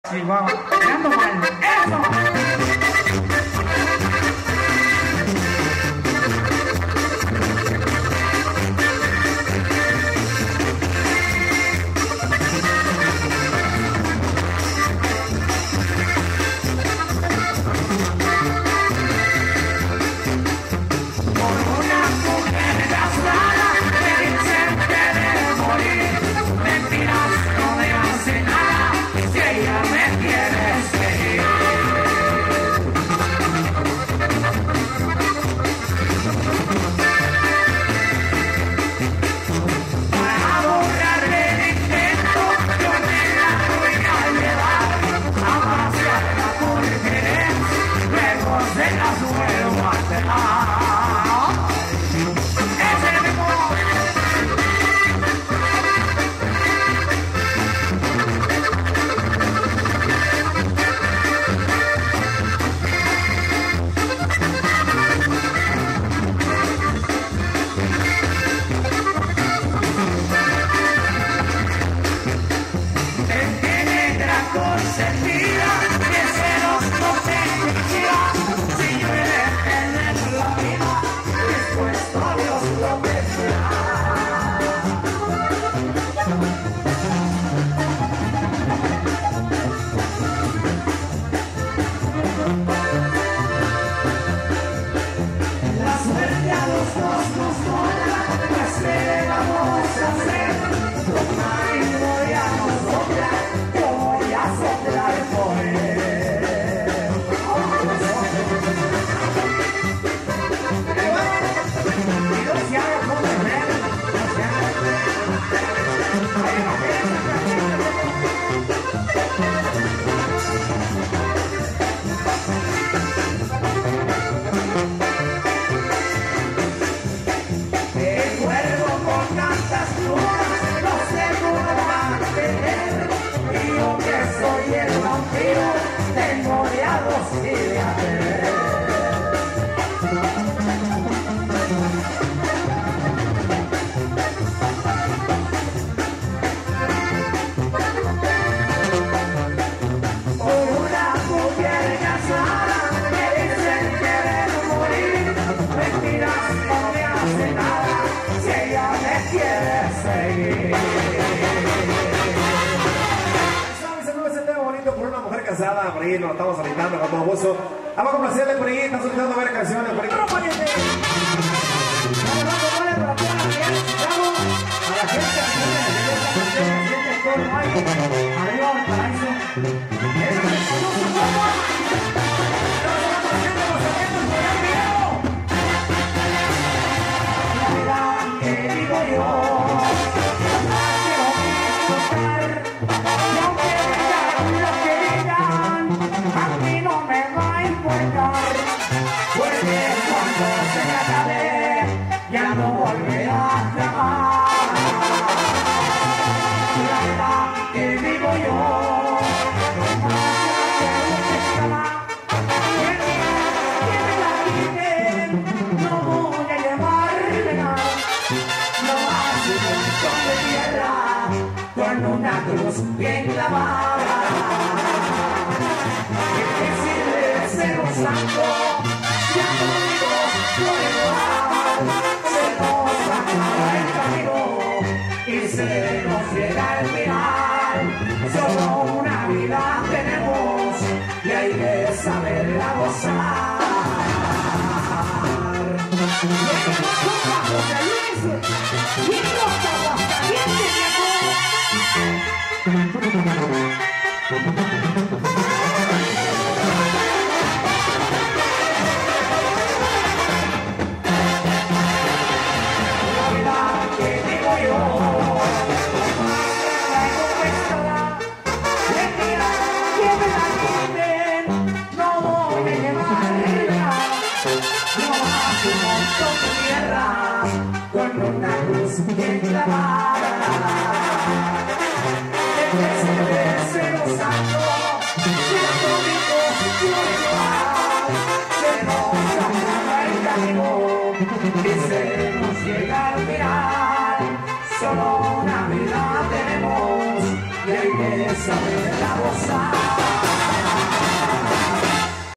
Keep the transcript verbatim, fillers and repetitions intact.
Chihuahua, tirando mal. ¡Eso! Por ahí nos estamos alentando con todo gusto. Vamos a complacerle por ahí, están solicitando varias canciones por ahí. ¡Vamos, pariente! ¡Vamos, vamos, para toda la gente! ¡Vamos! A la gente que siente el coro, ¡ay! ¡Arriba, el paraíso! La verdad que digo yo, ya no volverá jamás. La verdad que vivo yo, no que me la quiten, no voy a llevarme nada. No más un montón de tierra con una cruz bien clavada. ¿Qué sirve ser un santo? Ya no digo igual. Y se nos llega el final. Solo una vida tenemos y hay que saberla gozar. José Luis y los Aguascalientes, mi amor. Con una cruz bien clavada, el ser santo, siendo ricos y igual, se nos acaba el camino y se nos llega al final. Solo una vida tenemos y hay que saberla gozar.